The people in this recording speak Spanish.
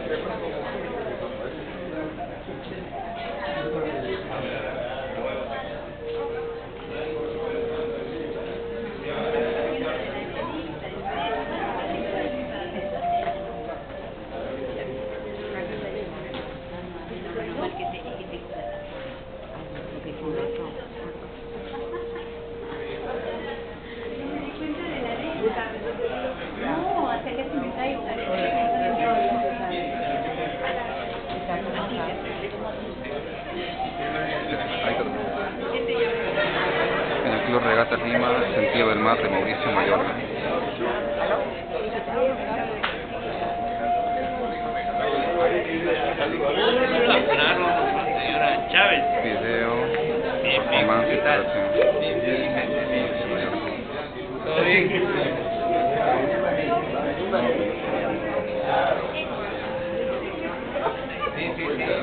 En el Club Regatas Lima, Sentido del Mar de Mauricio Mayorga. Señora Chávez. Video, performance y operación. ¿Todo bien? Sí,